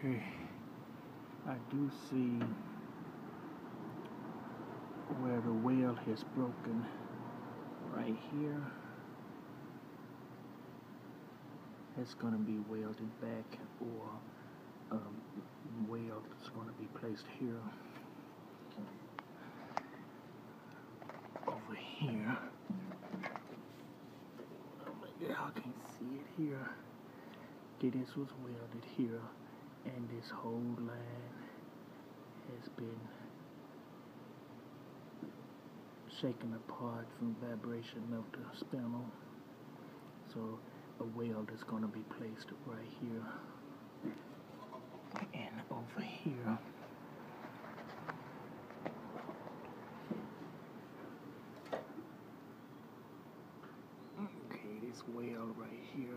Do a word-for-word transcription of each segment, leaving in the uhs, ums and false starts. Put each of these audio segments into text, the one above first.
Okay, I do see where the wheel has broken right here. It's going to be welded back, or um, weld is going to be placed here. Over here. Y'all can see it here. Okay, this was welded here, and this whole line has been shaken apart from vibration of the spindle. So a weld is going to be placed right here and over here. Okay, this weld right here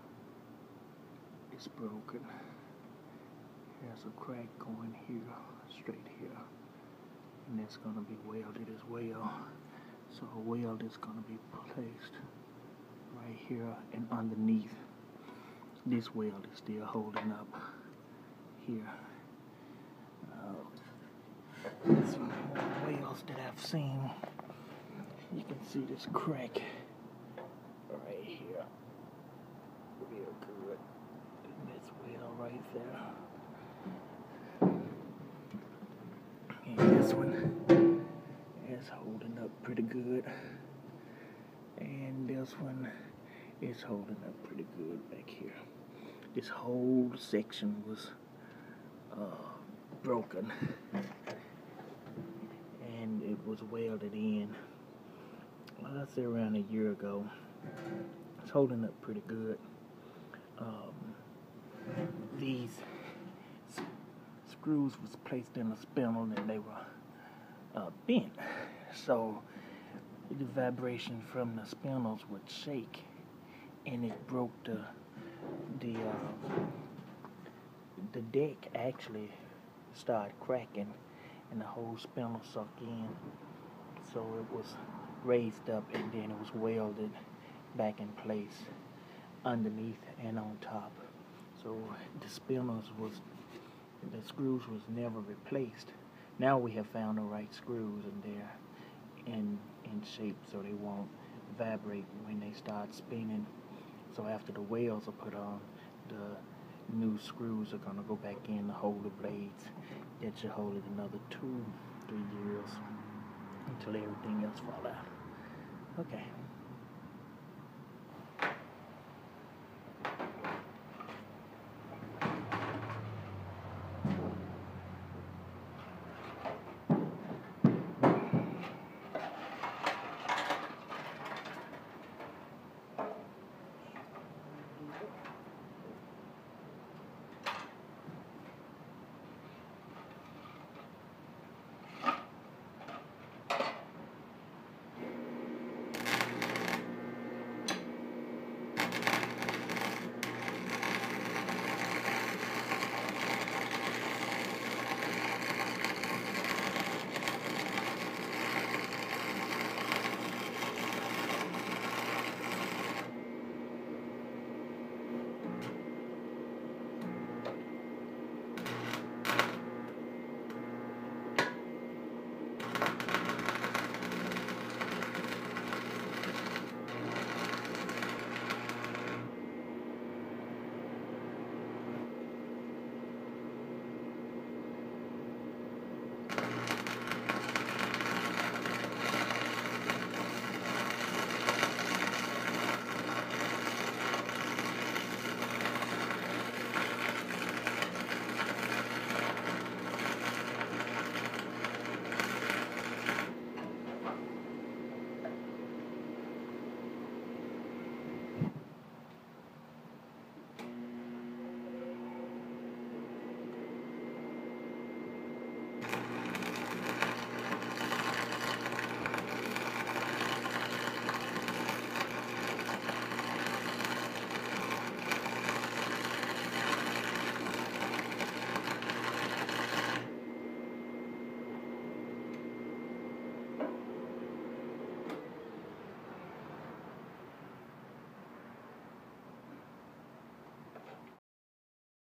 is broken. There's a crack going here, straight here, and it's going to be welded as well. So a weld is going to be placed right here and underneath. This weld is still holding up here. Uh, some more welds that I've seen. You can see this crack right here, real good. And this weld right there. And this one is holding up pretty good. And this one is holding up pretty good back here. This whole section was uh, broken, and it was welded in, well, I'd say around a year ago. It's holding up pretty good. Um, these screws was placed in a spindle and they were uh, bent, so the vibration from the spindles would shake, and it broke the the uh, the deck actually started cracking, and the whole spindle sunk in. So it was raised up, and then it was welded back in place underneath and on top. So the spindles was, the screws was never replaced. Now we have found the right screws, and they're in in shape so they won't vibrate when they start spinning. So after the wheels are put on, the new screws are going to go back in to hold the blades. That should hold it another two, three years until everything else fall out. Okay.